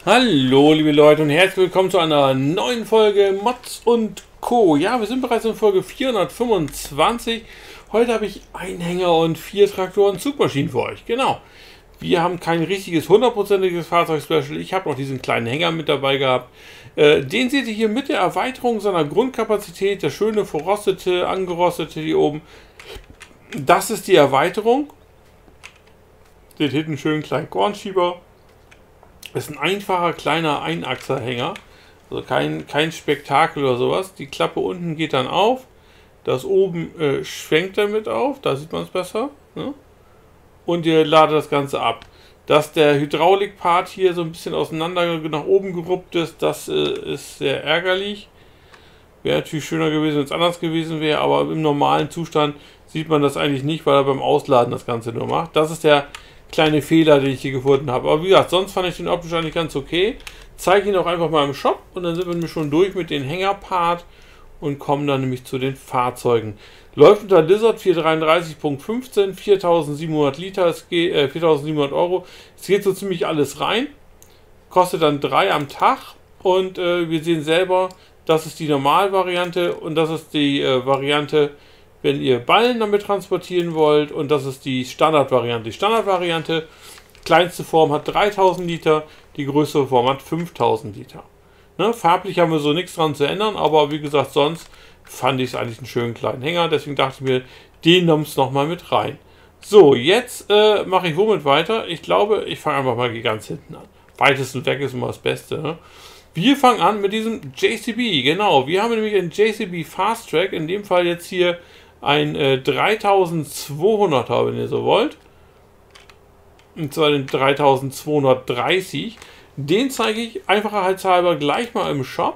Hallo liebe Leute und herzlich willkommen zu einer neuen Folge Mods und Co. Ja, wir sind bereits in Folge 425. Heute habe ich einen Hänger und 4 Traktoren Zugmaschinen für euch. Genau. Wir haben kein richtiges 100%iges Fahrzeug-Special. Ich habe noch diesen kleinen Hänger mit dabei gehabt. Den seht ihr hier mit der Erweiterung seiner Grundkapazität. Der schöne verrostete, angerostete hier oben. Das ist die Erweiterung. Seht hinten einen schönen kleinen Kornschieber. Das ist ein einfacher kleiner Einachserhänger, also kein Spektakel oder sowas. Die Klappe unten geht dann auf, das oben schwenkt damit auf, da sieht man es besser. Ne? Und ihr ladet das Ganze ab. Dass der Hydraulikpart hier so ein bisschen auseinander nach oben geruppt ist, das ist sehr ärgerlich. Wäre natürlich schöner gewesen, wenn es anders gewesen wäre, aber im normalen Zustand sieht man das eigentlich nicht, weil er beim Ausladen das Ganze nur macht. Das ist der kleine Fehler, den ich hier gefunden habe. Aber wie gesagt, sonst fand ich den optisch eigentlich ganz okay. Zeige ihn auch einfach mal im Shop und dann sind wir nämlich schon durch mit dem Hängerpart und kommen dann nämlich zu den Fahrzeugen. Läuft unter Lizard 433.15, 4700 Liter, 4700 Euro. Es geht so ziemlich alles rein. Kostet dann 3 am Tag und wir sehen selber, das ist die Normalvariante und das ist die Variante, wenn ihr Ballen damit transportieren wollt, und das ist die Standardvariante. Die Standardvariante, kleinste Form hat 3000 Liter, die größere Form hat 5000 Liter. Ne? Farblich haben wir so nichts dran zu ändern, aber wie gesagt, sonst fand ich es eigentlich einen schönen kleinen Hänger, deswegen dachte ich mir, den nimmst du nochmal mit rein. So, jetzt mache ich womit weiter? Ich glaube, ich fange einfach mal ganz hinten an. Weitestens weg ist immer das Beste. Ne? Wir fangen an mit diesem JCB, genau. Wir haben nämlich einen JCB Fast Track, in dem Fall jetzt hier ein 3200er, wenn ihr so wollt. Und zwar den 3230. Den zeige ich einfacherheitshalber gleich mal im Shop.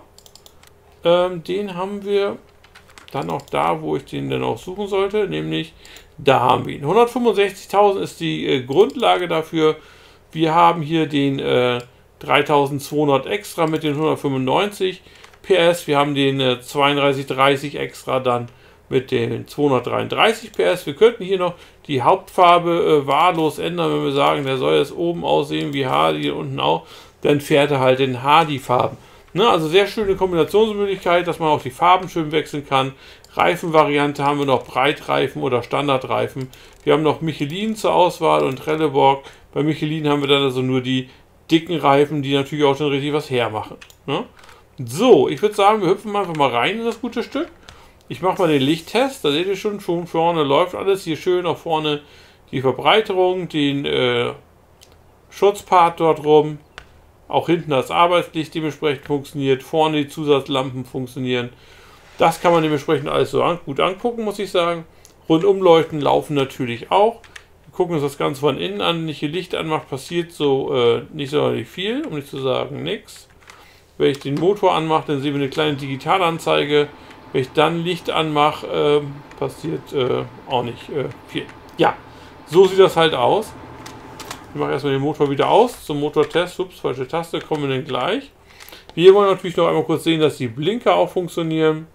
Den haben wir dann auch da, wo ich den dann auch suchen sollte. Nämlich, da haben wir ihn. 165.000 ist die Grundlage dafür. Wir haben hier den 3200 extra mit den 195 PS. Wir haben den 3230 extra dann mit den 233 PS. Wir könnten hier noch die Hauptfarbe wahllos ändern, wenn wir sagen, der soll jetzt oben aussehen wie Hardy, hier unten auch, dann fährt er halt in Hardy-Farben. Ne, also sehr schöne Kombinationsmöglichkeit, dass man auch die Farben schön wechseln kann. Reifenvariante haben wir noch Breitreifen oder Standardreifen. Wir haben noch Michelin zur Auswahl und Trelleborg. Bei Michelin haben wir dann also nur die dicken Reifen, die natürlich auch schon richtig was hermachen. Ne? So, ich würde sagen, wir hüpfen einfach mal rein in das gute Stück. Ich mache mal den Lichttest, da seht ihr schon vorne läuft alles. Hier schön auch vorne die Verbreiterung, den Schutzpart dort rum. Auch hinten das Arbeitslicht dementsprechend funktioniert. Vorne die Zusatzlampen funktionieren. Das kann man dementsprechend alles so gut angucken, muss ich sagen. Rundumleuchten laufen natürlich auch. Wir gucken uns das Ganze von innen an. Wenn ich hier Licht anmache, passiert so nicht sonderlich viel, um nicht zu sagen nichts. Wenn ich den Motor anmache, dann sehen wir eine kleine Digitalanzeige. Wenn ich dann Licht anmache, passiert auch nicht viel. Ja, so sieht das halt aus. Ich mache erstmal den Motor wieder aus. Zum Motortest, ups, falsche Taste, kommen wir dann gleich. Wir wollen natürlich noch einmal kurz sehen, dass die Blinker auch funktionieren.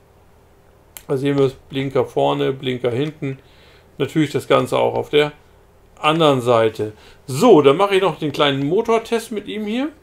Da sehen wir es, Blinker vorne, Blinker hinten. Natürlich das Ganze auch auf der anderen Seite. So, dann mache ich noch den kleinen Motortest mit ihm hier.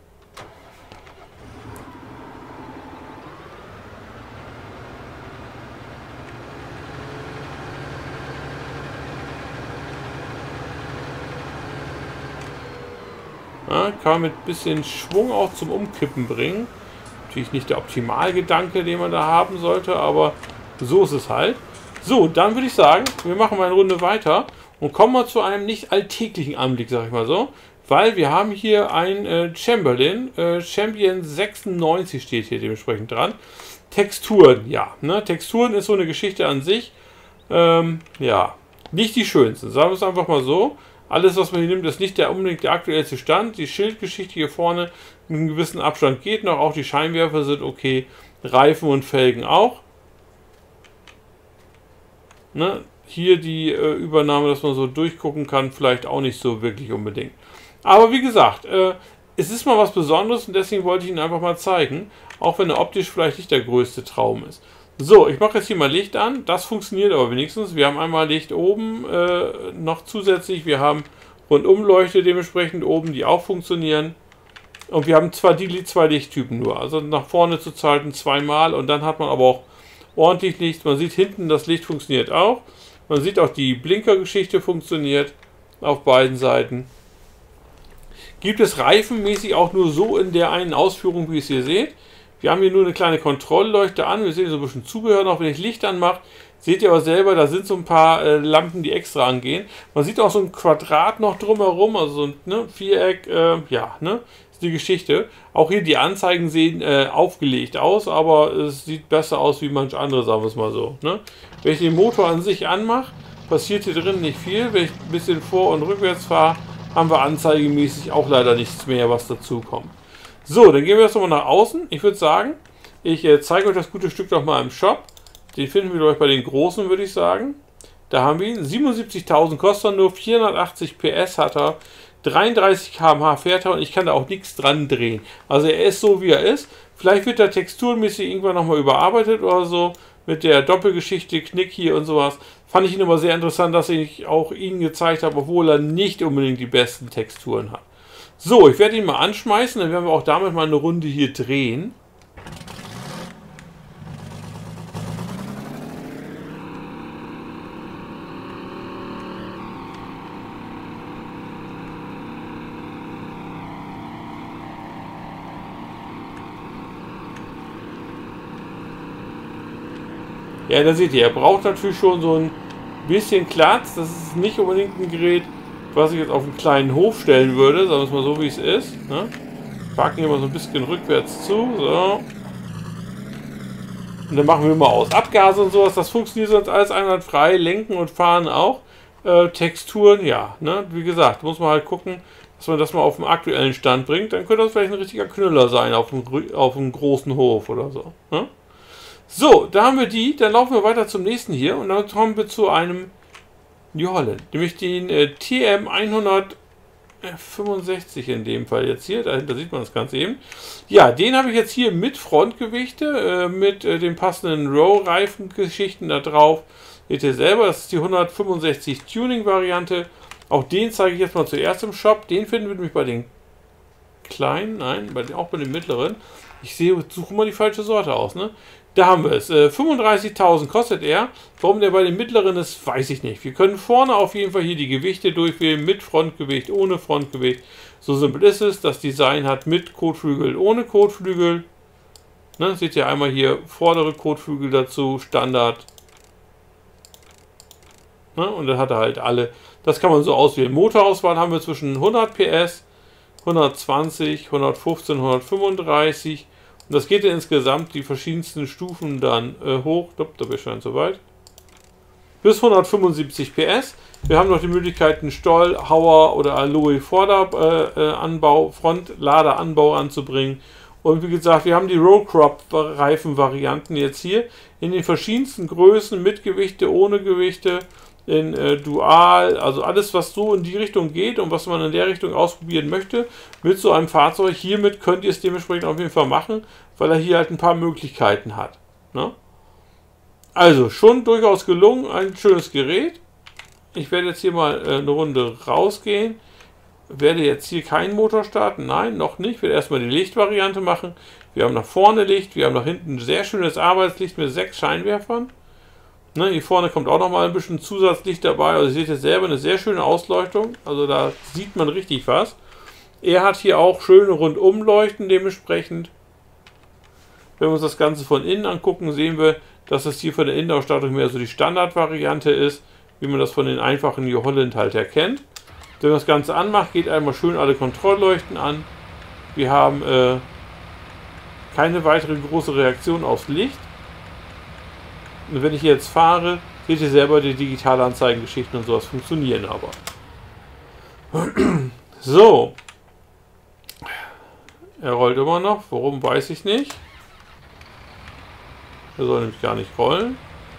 Ja, kann man mit ein bisschen Schwung auch zum Umkippen bringen. Natürlich nicht der Optimalgedanke, den man da haben sollte, aber so ist es halt. So, dann würde ich sagen, wir machen mal eine Runde weiter und kommen mal zu einem nicht alltäglichen Anblick, sag ich mal so. Weil wir haben hier ein Chamberlain, Champion 96 steht hier dementsprechend dran. Texturen, ja. Ne? Texturen ist so eine Geschichte an sich. Ja, nicht die schönsten, sagen wir es einfach mal so. Alles, was man hier nimmt, ist nicht unbedingt der aktuellste Stand. Die Schildgeschichte hier vorne mit einem gewissen Abstand geht noch. Auch die Scheinwerfer sind okay. Reifen und Felgen auch. Ne? Hier die Übernahme, dass man so durchgucken kann, vielleicht auch nicht so wirklich unbedingt. Aber wie gesagt, es ist mal was Besonderes und deswegen wollte ich Ihnen einfach mal zeigen. Auch wenn er optisch vielleicht nicht der größte Traum ist. So, ich mache jetzt hier mal Licht an. Das funktioniert aber wenigstens. Wir haben einmal Licht oben noch zusätzlich. Wir haben Rundumleuchte dementsprechend oben, die auch funktionieren. Und wir haben zwar die zwei Lichttypen nur, also nach vorne zu schalten zweimal und dann hat man aber auch ordentlich Licht. Man sieht hinten, das Licht funktioniert auch. Man sieht auch, die Blinkergeschichte funktioniert auf beiden Seiten. Gibt es reifenmäßig auch nur so in der einen Ausführung, wie ihr es hier seht. Wir haben hier nur eine kleine Kontrollleuchte an. Wir sehen so ein bisschen Zubehör noch, wenn ich Licht anmache. Seht ihr aber selber, da sind so ein paar Lampen, die extra angehen. Man sieht auch so ein Quadrat noch drumherum, also so ein Viereck, ja, ne, ist die Geschichte. Auch hier die Anzeigen sehen aufgelegt aus, aber es sieht besser aus wie manch andere, sagen wir es mal so. Ne? Wenn ich den Motor an sich anmache, passiert hier drin nicht viel. Wenn ich ein bisschen vor- und rückwärts fahre, haben wir anzeigemäßig auch leider nichts mehr, was dazu kommt. So, dann gehen wir jetzt nochmal nach außen. Ich würde sagen, ich zeige euch das gute Stück doch mal im Shop. Den finden wir euch bei den großen, würde ich sagen. Da haben wir ihn. 77.000 kostet er nur, 480 PS hat er, 33 km/h fährt er und ich kann da auch nichts dran drehen. Also er ist so, wie er ist. Vielleicht wird er texturmäßig irgendwann nochmal überarbeitet oder so. Mit der Doppelgeschichte, Knick hier und sowas. Fand ich ihn immer sehr interessant, dass ich auch ihn gezeigt habe, obwohl er nicht unbedingt die besten Texturen hat. So, ich werde ihn mal anschmeißen, dann werden wir auch damit mal eine Runde hier drehen. Ja, da seht ihr, er braucht natürlich schon so ein bisschen Platz. Das ist nicht unbedingt ein Gerät, was ich jetzt auf einen kleinen Hof stellen würde. Sagen wir es mal so, wie es ist. Ne? Parken hier mal so ein bisschen rückwärts zu. So. Und dann machen wir mal aus. Abgase und sowas, das funktioniert sonst alles einwandfrei. Lenken und Fahren auch. Texturen, ja. Ne? Wie gesagt, muss man halt gucken, dass man das mal auf den aktuellen Stand bringt. Dann könnte das vielleicht ein richtiger Knüller sein auf einem großen Hof oder so. Ne? So, da haben wir die. Dann laufen wir weiter zum nächsten hier. Und dann kommen wir zu einem New Holland. Nämlich den TM 165 in dem Fall jetzt hier. Dahinter sieht man das Ganze eben. Ja, den habe ich jetzt hier mit Frontgewichte, mit den passenden Row-Reifen-Geschichten da drauf. Seht ihr selber, das ist die 165 Tuning-Variante. Auch den zeige ich jetzt mal zuerst im Shop. Den finden wir nämlich bei den kleinen, nein, auch bei den mittleren. Ich suche mal die falsche Sorte aus, ne? Da haben wir es. 35.000 kostet er. Warum der bei den mittleren ist, weiß ich nicht. Wir können vorne auf jeden Fall hier die Gewichte durchwählen. Mit Frontgewicht, ohne Frontgewicht. So simpel ist es. Das Design hat mit Kotflügel, ohne Kotflügel. Ne, seht ihr einmal hier vordere Kotflügel dazu. Standard. Ne, und dann hat er halt alle. Das kann man so auswählen. Motorauswahl haben wir zwischen 100 PS, 120, 115, 135. Und das geht ja insgesamt die verschiedensten Stufen dann hoch. Da bin ich schon soweit. Bis 175 PS. Wir haben noch die Möglichkeiten Stoll, Hauer oder Alloy Vorderanbau, Frontladeranbau anzubringen. Und wie gesagt, wir haben die Roll Crop Reifen-Varianten jetzt hier in den verschiedensten Größen, mit Gewichte, ohne Gewichte, in Dual, also alles, was so in die Richtung geht und was man in der Richtung ausprobieren möchte, mit so einem Fahrzeug. Hiermit könnt ihr es dementsprechend auf jeden Fall machen, weil er hier halt ein paar Möglichkeiten hat. Ne? Also, schon durchaus gelungen, ein schönes Gerät. Ich werde jetzt hier mal eine Runde rausgehen. Werde jetzt hier keinen Motor starten, nein, noch nicht. Ich werde erstmal die Lichtvariante machen. Wir haben nach vorne Licht, wir haben nach hinten ein sehr schönes Arbeitslicht mit 6 Scheinwerfern. Ne, hier vorne kommt auch noch mal ein bisschen Zusatzlicht dabei. Also ihr seht jetzt selber eine sehr schöne Ausleuchtung. Also da sieht man richtig was. Er hat hier auch schöne Rundumleuchten dementsprechend. Wenn wir uns das Ganze von innen angucken, sehen wir, dass es hier von der Innenausstattung mehr so die Standardvariante ist, wie man das von den einfachen New Holland halt erkennt. Wenn man das Ganze anmacht, geht einmal schön alle Kontrollleuchten an. Wir haben keine weitere große Reaktion aufs Licht. Und wenn ich jetzt fahre, seht ihr selber, die Digitalanzeigengeschichten und sowas funktionieren aber. So. Er rollt immer noch. Warum, weiß ich nicht. Er soll nämlich gar nicht rollen.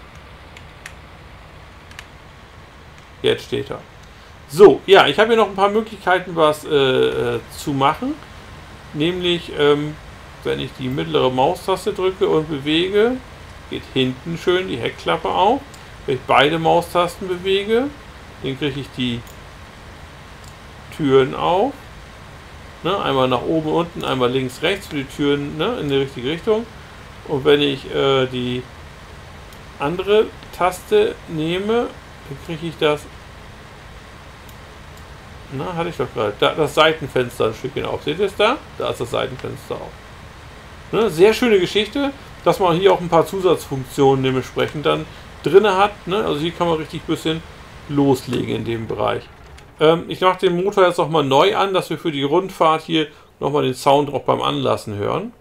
Jetzt steht er. So, ja, ich habe hier noch ein paar Möglichkeiten, was zu machen. Nämlich, wenn ich die mittlere Maustaste drücke und bewege, geht hinten schön die Heckklappe auf. Wenn ich beide Maustasten bewege, dann kriege ich die Türen auf. Ne? Einmal nach oben, unten, einmal links, rechts für die Türen, ne? In die richtige Richtung. Und wenn ich die andere Taste nehme, dann kriege ich das. Na, hatte ich doch gerade. Das Seitenfenster ein Stückchen auf. Seht ihr es da? Da ist das Seitenfenster auf. Ne? Sehr schöne Geschichte, dass man hier auch ein paar Zusatzfunktionen dementsprechend dann drin hat. Ne? Also hier kann man richtig ein bisschen loslegen in dem Bereich. Ich mache den Motor jetzt nochmal neu an, dass wir für die Rundfahrt hier nochmal den Sound auch beim Anlassen hören.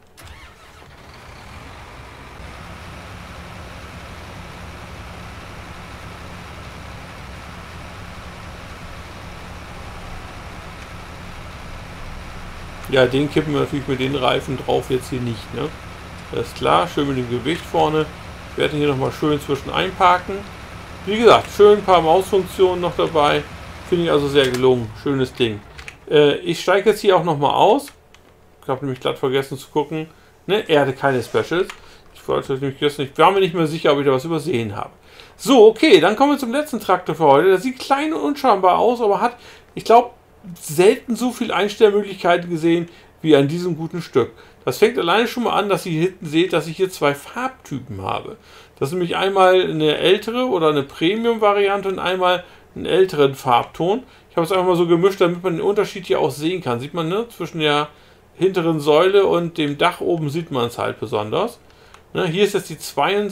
Ja, den kippen wir natürlich mit den Reifen drauf jetzt hier nicht. Ne? Das ist klar, schön mit dem Gewicht vorne. Ich werde hier nochmal schön zwischen einparken. Wie gesagt, schön ein paar Mausfunktionen noch dabei. Finde ich also sehr gelungen. Schönes Ding. Ich steige jetzt hier auch nochmal aus. Ich habe nämlich glatt vergessen zu gucken. Ne? Er hatte keine Specials. Ich wollte nämlich jetzt nicht. Ich war mir nicht mehr sicher, ob ich da was übersehen habe. So, okay, dann kommen wir zum letzten Traktor für heute. Der sieht klein und unscheinbar aus, aber hat, ich glaube, selten so viele Einstellmöglichkeiten gesehen wie an diesem guten Stück. Das fängt alleine schon mal an, dass ihr hinten seht, dass ich hier zwei Farbtypen habe. Das ist nämlich einmal eine ältere oder eine Premium-Variante und einmal einen älteren Farbton. Ich habe es einfach mal so gemischt, damit man den Unterschied hier auch sehen kann. Sieht man, ne? Zwischen der hinteren Säule und dem Dach oben sieht man es halt besonders. Ne? Hier ist jetzt die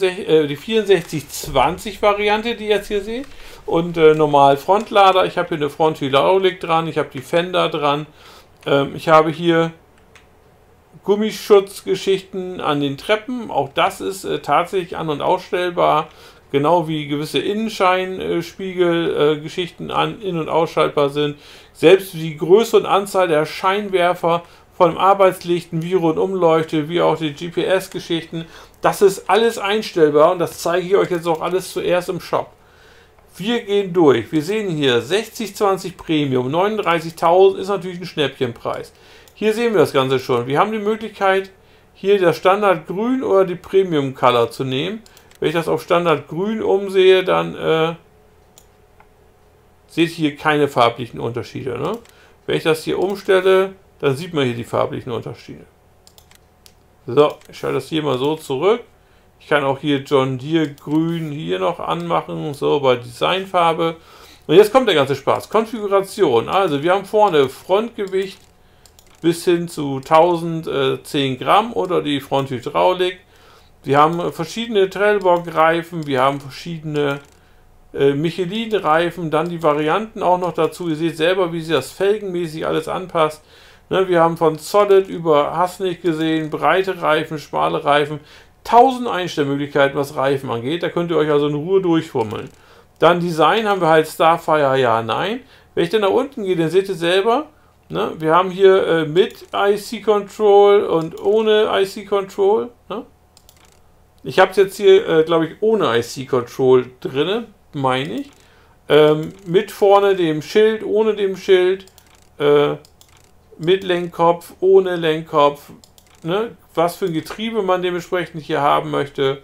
6420 Variante, die ihr jetzt hier seht. Und normal Frontlader. Ich habe hier eine Fronthydraulik dran. Ich habe die Fender dran. Ich habe hier Gummischutzgeschichten an den Treppen. Auch das ist tatsächlich an- und ausstellbar. Genau wie gewisse Innenscheinspiegelgeschichten in- und ausschaltbar sind. Selbst die Größe und Anzahl der Scheinwerfer von dem Arbeitslicht, wie Rundumleuchte, wie auch die GPS-Geschichten. Das ist alles einstellbar und das zeige ich euch jetzt auch alles zuerst im Shop. Wir gehen durch. Wir sehen hier 6020 Premium, 39.000 ist natürlich ein Schnäppchenpreis. Hier sehen wir das Ganze schon. Wir haben die Möglichkeit, hier das Standard Grün oder die Premium Color zu nehmen. Wenn ich das auf Standard Grün umsehe, dann seht ihr hier keine farblichen Unterschiede. Ne? Wenn ich das hier umstelle, dann sieht man hier die farblichen Unterschiede. So, ich schalte das hier mal so zurück. Ich kann auch hier John Deere Grün hier noch anmachen, so bei Designfarbe. Und jetzt kommt der ganze Spaß. Konfiguration. Also wir haben vorne Frontgewicht bis hin zu 1010 Gramm oder die Fronthydraulik. Wir haben verschiedene Trelleborg-Reifen, wir haben verschiedene Michelin-Reifen, dann die Varianten auch noch dazu. Ihr seht selber, wie sich das felgenmäßig alles anpasst. Ne, wir haben von Solid über, hast nicht gesehen, breite Reifen, schmale Reifen. 1000 Einstellmöglichkeiten, was Reifen angeht. Da könnt ihr euch also in Ruhe durchfummeln. Dann Design haben wir halt Starfire, ja, nein. Wenn ich dann nach unten gehe, dann seht ihr selber, ne, wir haben hier mit IC Control und ohne IC Control. Ne? Ich habe es jetzt hier, glaube ich, ohne IC Control drin, meine ich. Mit vorne dem Schild, ohne dem Schild. Mit Lenkkopf, ohne Lenkkopf. Ne? Was für ein Getriebe man dementsprechend hier haben möchte.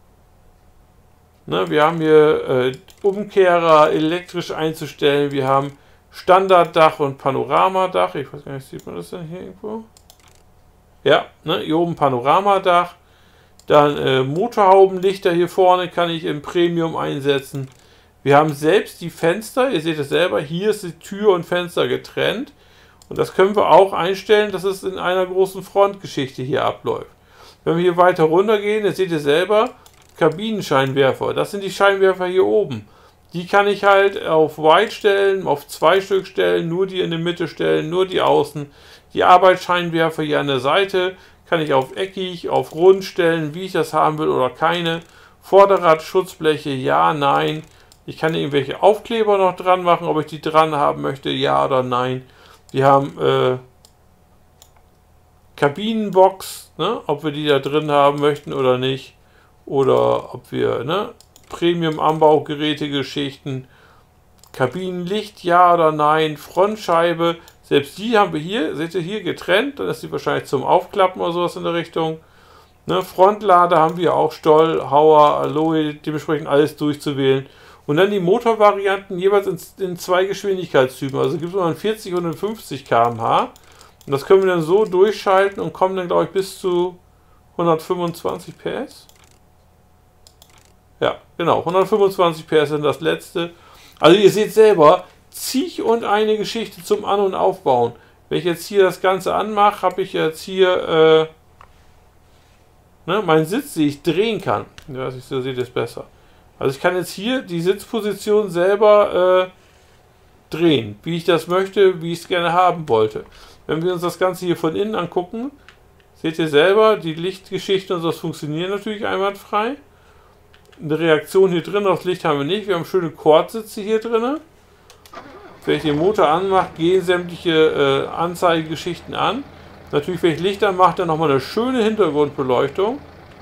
Ne? Wir haben hier Umkehrer elektrisch einzustellen. Wir haben Standarddach und Panoramadach. Ich weiß gar nicht, sieht man das denn hier irgendwo? Ja, ne? Hier oben Panoramadach. Dann Motorhaubenlichter hier vorne kann ich im Premium einsetzen. Wir haben selbst die Fenster. Ihr seht es selber. Hier ist die Tür und Fenster getrennt. Und das können wir auch einstellen, dass es in einer großen Frontgeschichte hier abläuft. Wenn wir hier weiter runter gehen, jetzt seht ihr selber, Kabinenscheinwerfer. Das sind die Scheinwerfer hier oben. Die kann ich halt auf White stellen, auf 2 Stück stellen, nur die in der Mitte stellen, nur die außen. Die Arbeitsscheinwerfer hier an der Seite kann ich auf eckig, auf rund stellen, wie ich das haben will oder keine. Vorderradschutzbleche, ja, nein. Ich kann irgendwelche Aufkleber noch dran machen, ob ich die dran haben möchte, ja oder nein. Wir haben Kabinenbox, ne, ob wir die da drin haben möchten oder nicht. Oder ob wir Premium-Anbaugeräte-Geschichten, Kabinenlicht, ja oder nein, Frontscheibe, selbst die haben wir hier, seht ihr hier getrennt, dann ist die wahrscheinlich zum Aufklappen oder sowas in der Richtung. Ne, Frontlader haben wir auch Stoll, Hauer, Aloe, dementsprechend alles durchzuwählen. Und dann die Motorvarianten jeweils in 2 Geschwindigkeitstypen. Also gibt es mal 40 und 50 km/h. Und das können wir dann so durchschalten und kommen dann, glaube ich, bis zu 125 PS. Ja, genau, 125 PS sind das letzte. Also ihr seht selber, zig und eine Geschichte zum An- und Aufbauen. Wenn ich jetzt hier das Ganze anmache, habe ich jetzt hier meinen Sitz, den ich drehen kann. Ja, so seht ihr es besser. Also ich kann jetzt hier die Sitzposition selber drehen, wie ich das möchte, wie ich es gerne haben wollte. Wenn wir uns das Ganze hier von innen angucken, seht ihr selber, die Lichtgeschichte und das funktioniert natürlich einwandfrei. Eine Reaktion hier drin aufs Licht haben wir nicht. Wir haben schöne Kordsitze hier drin. Wenn ich den Motor anmache, gehen sämtliche Anzeigegeschichten an. Natürlich, wenn ich Licht anmache, dann nochmal eine schöne Hintergrundbeleuchtung.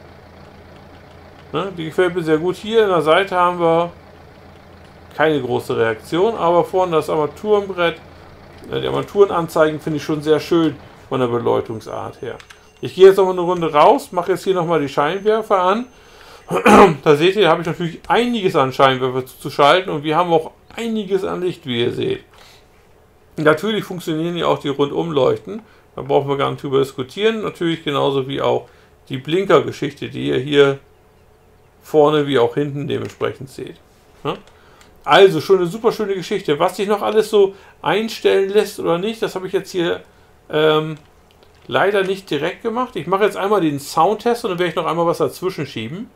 Ne, die gefällt mir sehr gut. Hier an der Seite haben wir keine große Reaktion, aber vorne das Armaturenbrett, die Armaturenanzeigen finde ich schon sehr schön von der Beleuchtungsart her. Ich gehe jetzt noch eine Runde raus, mache jetzt hier nochmal die Scheinwerfer an. Da seht ihr, da habe ich natürlich einiges an Scheinwerfer zu schalten und wir haben auch einiges an Licht, wie ihr seht. Natürlich funktionieren hier auch die Rundumleuchten, da brauchen wir gar nicht drüber diskutieren. Natürlich genauso wie auch die Blinkergeschichte, die ihr hier vorne wie auch hinten dementsprechend seht. Ja? Also schon eine super schöne Geschichte. Was sich noch alles so einstellen lässt oder nicht, das habe ich jetzt hier leider nicht direkt gemacht. Ich mache jetzt einmal den Soundtest und dann werde ich noch einmal was dazwischen schieben.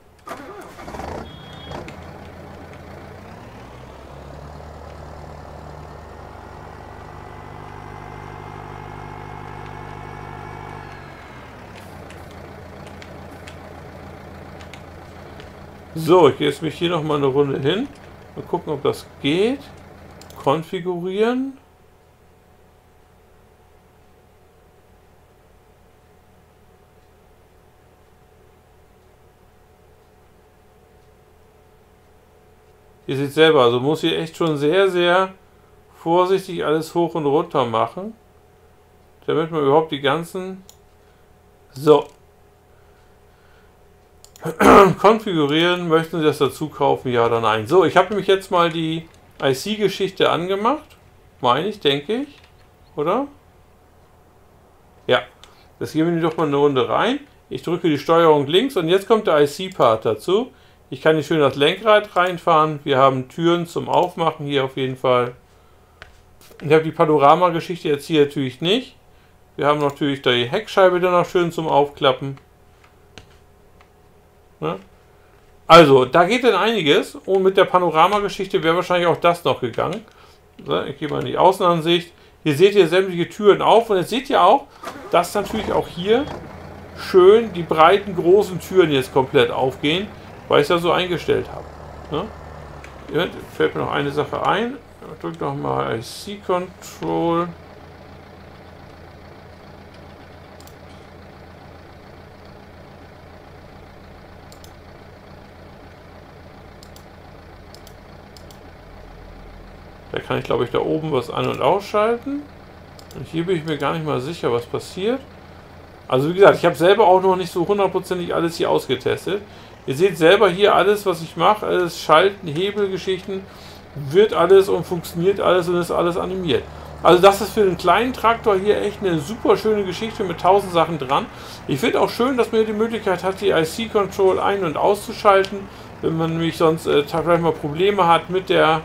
So, ich gehe jetzt mich hier noch mal eine Runde hin. Mal gucken, ob das geht. Konfigurieren. Ihr seht selber, also muss hier echt schon sehr, sehr vorsichtig alles hoch und runter machen, damit man überhaupt die ganzen... So. Konfigurieren, möchten Sie das dazu kaufen, ja oder nein? So, ich habe nämlich jetzt mal die IC-Geschichte angemacht, meine ich, denke ich, oder? Ja, das gehen wir doch mal eine Runde rein. Ich drücke die Steuerung links und jetzt kommt der IC-Part dazu. Ich kann hier schön das Lenkrad reinfahren. Wir haben Türen zum Aufmachen hier auf jeden Fall. Ich habe die Panorama-Geschichte jetzt hier natürlich nicht. Wir haben natürlich die Heckscheibe dann noch schön zum Aufklappen. Ne? Also, da geht dann einiges. Und mit der Panorama-Geschichte wäre wahrscheinlich auch das noch gegangen. So, ich gehe mal in die Außenansicht. Hier seht ihr sämtliche Türen auf. Und jetzt seht ihr auch, dass natürlich auch hier schön die breiten, großen Türen jetzt komplett aufgehen, weil ich es ja so eingestellt habe. Ne? Fällt mir noch eine Sache ein. Ich drücke nochmal IC Control. Da kann ich, glaube ich, da oben was an- und ausschalten. Und hier bin ich mir gar nicht mal sicher, was passiert. Also wie gesagt, ich habe selber auch noch nicht so hundertprozentig alles hier ausgetestet. Ihr seht selber hier alles, was ich mache, alles Schalten, Hebelgeschichten, wird alles und funktioniert alles und ist alles animiert. Also das ist für einen kleinen Traktor hier echt eine super schöne Geschichte mit 1000 Sachen dran. Ich finde auch schön, dass man hier die Möglichkeit hat, die IC-Control ein- und auszuschalten, wenn man nämlich sonst vielleicht mal Probleme hat mit der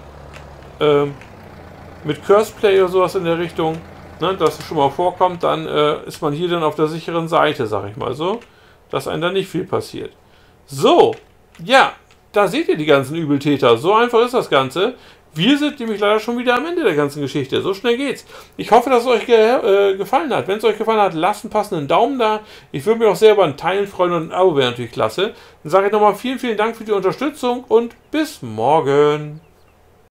mit Curseplay oder sowas in der Richtung, ne, dass es schon mal vorkommt, dann ist man hier dann auf der sicheren Seite, sag ich mal so, dass einem da nicht viel passiert. So, ja, da seht ihr die ganzen Übeltäter. So einfach ist das Ganze. Wir sind nämlich leider schon wieder am Ende der ganzen Geschichte. So schnell geht's. Ich hoffe, dass es euch gefallen hat. Wenn es euch gefallen hat, lasst einen passenden Daumen da. Ich würde mich auch sehr über ein Teilen freuen und ein Abo wäre natürlich klasse. Dann sage ich nochmal vielen, vielen Dank für die Unterstützung und bis morgen.